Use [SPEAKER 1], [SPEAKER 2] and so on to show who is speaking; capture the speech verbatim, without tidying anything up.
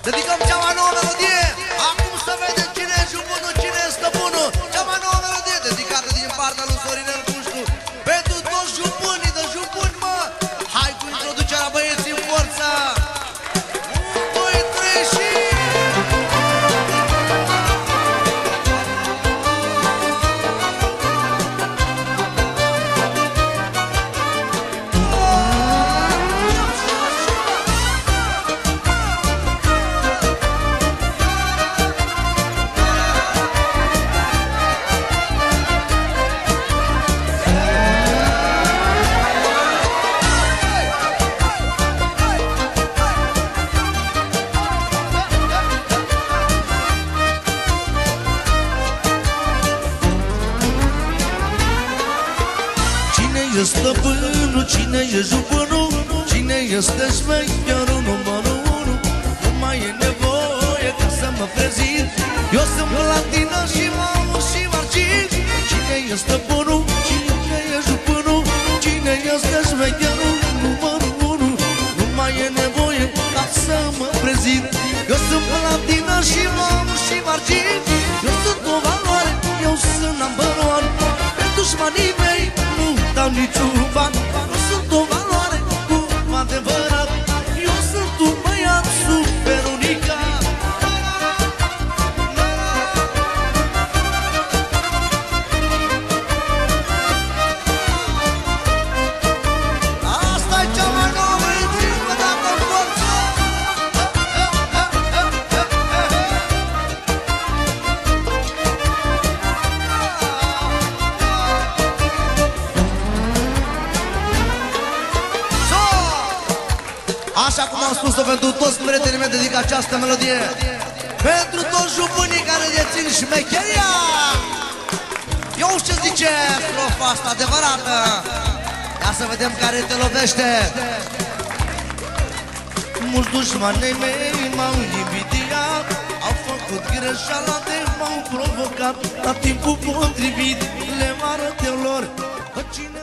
[SPEAKER 1] Dedicăm cea mai nouă melodie. Acum să vedem cine e jupânul, cine e stăpânul. Cea mai nouă melodie dedicată din partea lui Sorinel Puștu pentru toți jupânii de jupâni, mă. Hai cu introducerea băieții în forță. unu, doi, trei și...
[SPEAKER 2] Cine e stăpânul, cine e jupânul, cine este șmecherul numărul unu? Nu mai e nevoie ca să mă prezint, eu sunt platină și mă și margin. Cine e stăpânul, cine e jupânul, cine este șmecherul numărul unu? Nu mai e nevoie ca să mă prezint, eu sunt platină și mă și margin. Eu sunt o valoare, eu sunt number one. Pe dușmanii mei nu dau niciun ban. Nu sunt o valoare cu adevărat, eu sunt un băiat super unicat.
[SPEAKER 1] Asta-i cea mai nouă băieții, vă dată în forță. Așa cum am spus-o pentru toți prietenii mei, dedic această melodie pentru toți jupânii care dețin șmecheria. Eu ce zice strofa asta adevărată. Ia să vedem care te lovește.
[SPEAKER 2] Mulți dușmanii mei m-au invidiat, au făcut greșeala de m-au provocat. La timpul potrivit le arăt eu lor că cine